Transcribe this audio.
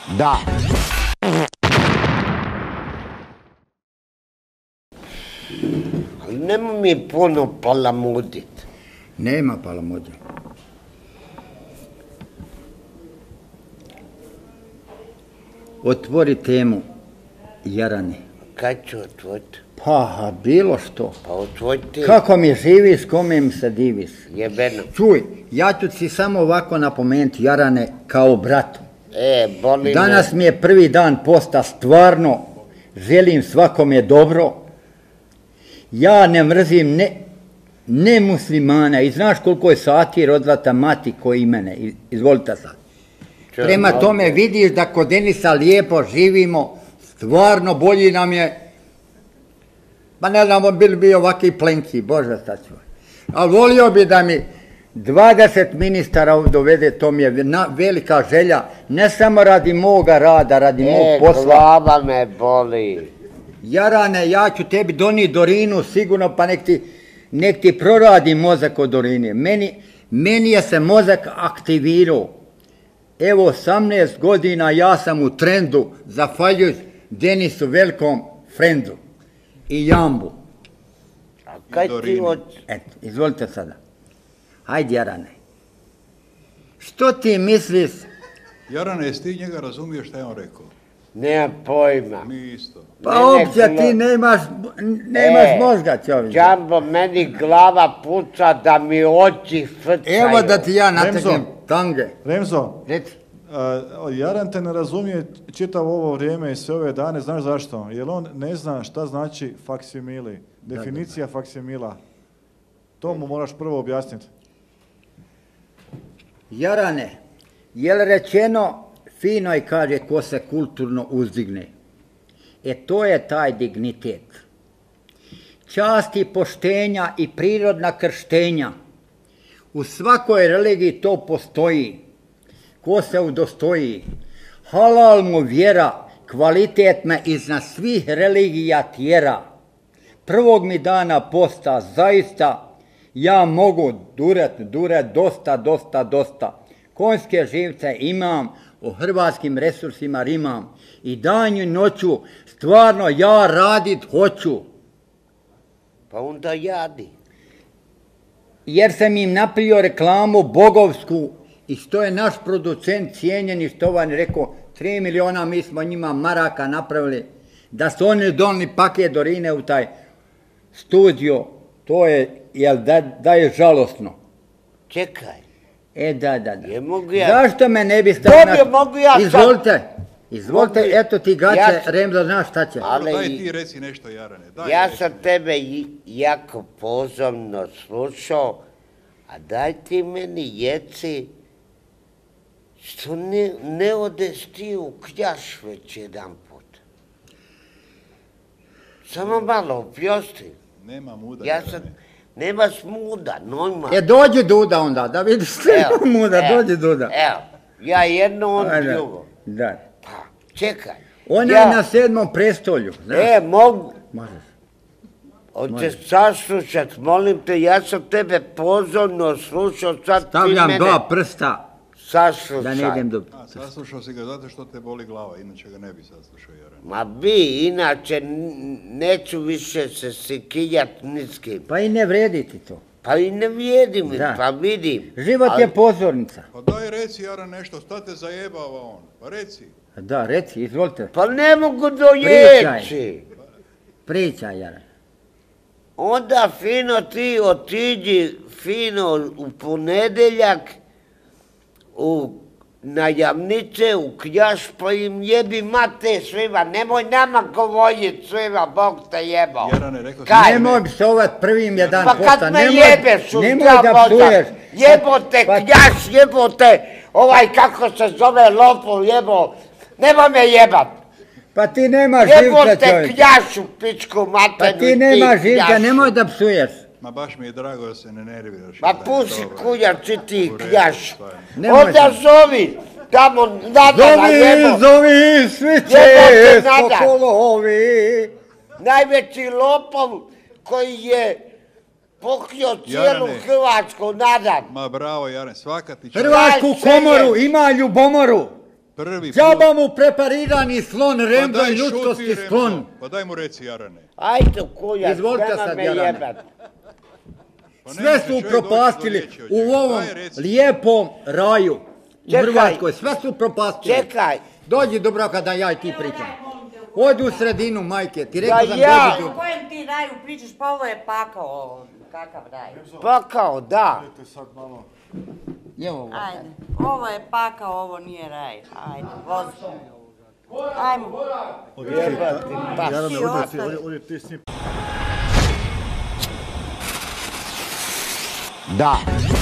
Da. Nemo mi puno palamudit. Nema palamudja. Otvori temu, Jarane. Kad ću otvoriti? Pa, bilo što. Pa otvoriti. Kako mi živiš, kome mi se diviš. Jebeno. Čuj, ja ću ti samo ovako napomenuti, Jarane, kao bratu. Boli me. Danas mi je prvi dan posta, stvarno želim svakome dobro. Ja ne mrzim ne muslimana i znaš koliko je sati rodila ta mati koji mene, izvolite sad. Prema tome vidiš da kod Denisa lijepo živimo, stvarno bolji nam je, pa ne znam, bili bi ovakvi plenki, Bože sačuvaj. Ali volio bi da mi 20 ministara dovede, to mi je velika želja, ne samo radi moga rada, radi mog posla. Glava me boli. Jarane, ja ću tebi donijeti Dorinu sigurno, pa nek ti proradi mozak od Dorine. Meni je se mozak aktivirao. Evo, 18 godina ja sam u trendu, zahvaljujući Denisu velikom frendu i Jambu. A kaj ti Eto, izvolite sada. Hajde, Jarane. Što ti misliš? Jarane, jesi ti njega razumio šta je on rekao? Nema pojma. Mi isto. Pa uopće ti nemaš mozga, čovječe. Džambo, meni glava puca da mi oči frcaju. Evo da ti ja nategnem tange. Remzo, Reci. Jaran te ne razumije čitavo ovo vrijeme i sve ove dane, znaš zašto? Jer on ne zna šta znači faksimili, definicija faksimila. To mu moraš prvo objasniti. Jarane, jel rečeno, fino je kaže ko se kulturno uzdigne. To je taj dignitet. Čast i poštenja i prirodna krštenja. U svakoj religiji to postoji. Ko se udostoji. Halal mu vjera, kvalitet me iznad svih religija tjera. Prvog mi dana posta, zaista, ja mogu duret, dosta. Konjske živce imam, o hrvatskim resursima rimam. I danju i noću, stvarno ja radit hoću. Pa onda jadi. Jer sam im napravio reklamu bogovsku i što je naš producent cijenjeni Štovan rekao, 3 miliona mi smo njima maraka napravili, da su oni donili paket Dorine u taj studio, to je, da je žalosno. Čekaj. Da. Je mogu ja... Zašto me ne bi stavio na... Dobro, mogu ja sad... Izvolite, eto ti gaće, Remzo, znaš šta će. Ali... Daj ti reci nešto, Jarane. Ja sam tebe jako pozorno slušao, a daj ti meni jeci, što ne odeš ti u Kljaš već jedan put. Samo malo opjosti. Nema muda, Nemaš muda, normalno. Dođi Duda onda, da vidiš što ima muda, dođi Duda. Evo, ja jedno, on drugo. Da. Pa, čekaj. Ona je na 7. prestolju, znaš. Mogu. Možeš. Hoćeš saslušat, molim te, ja sam tebe pozorno slušao, sad Stavljam ti mene... 2 prsta. Saslušaj. Da ne idem do... Saslušao si ga zato što te boli glava, inače ga ne bi saslušao, Jarane. Ma bi, inače neću više se sikiljat ni s kim. Pa i ne vredi ti to. Pa i ne vrijedi mi, pa vidim. Život je pozornica. Pa daj reci, Jaran, nešto, šta te zajebava on? Pa reci. Da, reci, izvolite. Pa ne mogu dojeći. Pričaj, Jaran. Onda fino ti otiđi fino u ponedeljak na Jamnice, u Kljaš, pa im jebi mate svima. Nemoj nama govoriti svima, Bog te jebao. Jarane, rekao si... Nemoj psovat prvim jedan posta. Pa kad me jebeš, nemoj da psuješ. Jebote Kljaš, jebote, kako se zove lopov, jebo. Nemoj me jebat. Pa ti nema živca, čovječe. Jebote Kljašu, pičku materinu. Pa ti nema živca, nemoj da psuješ. Ma baš mi je drago da se ne nerviraš. Ma puši kuljači ti Kljaš. Onda zovi, tamo Nadana jebo. Zovi, svi će sokolovi. Najveći lopov koji je pokrio cijelu Hrvatsku, Nadan. Ma bravo, Jaren, svaka ti čast. Hrvatsku komoru, ima ljubomoru. prvi put... Džaba mu preparirani slon, Remzo daj i ljudskosti šuti, Remzo. sklon. Pa daj mu reci, Jarane. Ajde, kuljac, Izvolite nema sad, me Jarane. jebat. Pa ne Sve može su čovjek doći do upropastili riječi od u njega. ovom Daj, reci. lijepom raju u Čekaj. Hrvatskoj. Sve su upropastili. Čekaj, Dođi Dubravka da ja i ti pričam. Odi u sredinu, majke. Ti rekao Da sam ja. dođi O kojem ti raju pričaš, pa ovo je pakao, kakav raj. pakao, da. Evo, Ajde, ovo je pakao, ovo nije raj. Ajde, vozi. Ajmo. Jebati, pa. Ti ostavi. Da.